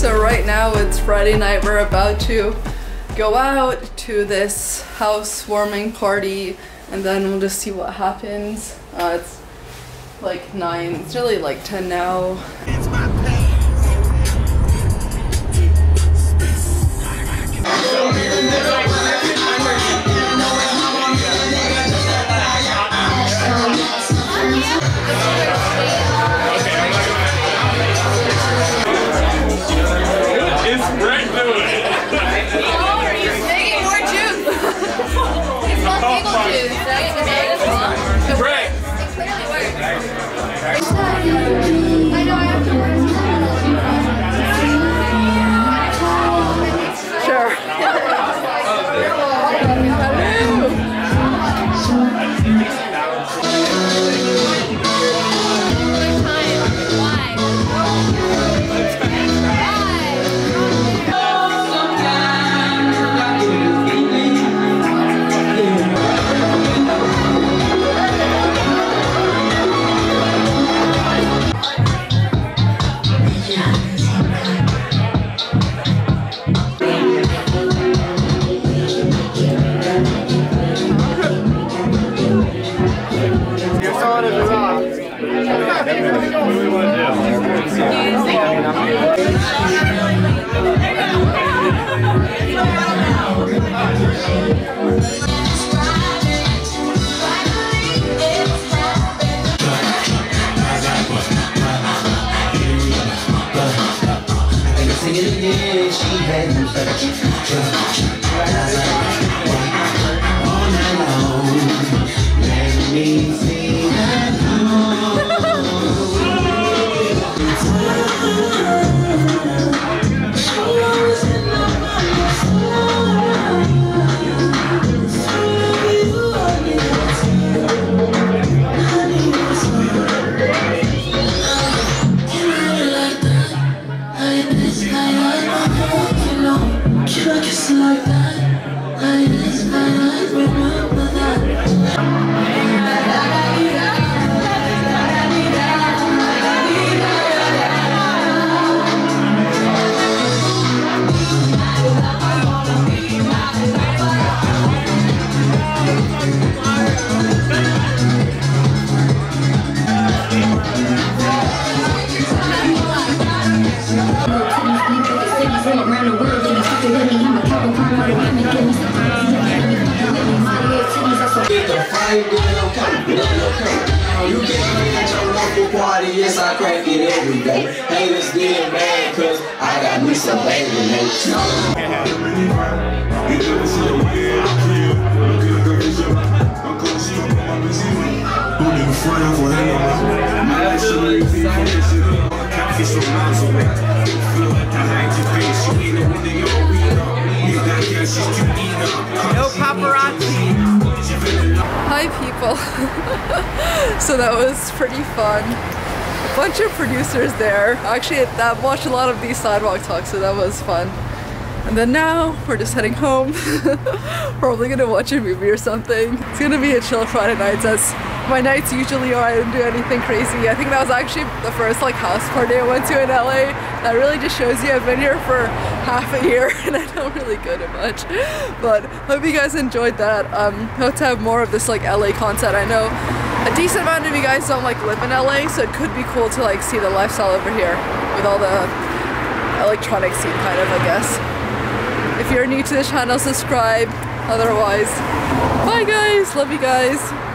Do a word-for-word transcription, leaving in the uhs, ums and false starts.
So right now it's Friday night. We're about to go out to this housewarming party and then we'll just see what happens. Uh, it's like nine, it's really like ten now. It's my yes, I crack it every day. Haters get mad cause I got me some baby mates. No paparazzi. Hi people. So that was pretty fun. A bunch of producers there. Actually, I watched a lot of these sidewalk talks, so that was fun. And then now we're just heading home. Probably gonna watch a movie or something. It's gonna be a chill Friday night, as my nights usually are. I don't do anything crazy. I think that was actually the first like house party I went to in L A. That really just shows you I've been here for half a year and I don't really go to much. But hope you guys enjoyed that. Um, hope to have more of this like L A content. I know a decent amount of you guys don't like live in L A, so it could be cool to like see the lifestyle over here with all the electronic scene kind of, I guess. If you're new to the channel, subscribe. Otherwise, bye guys, love you guys.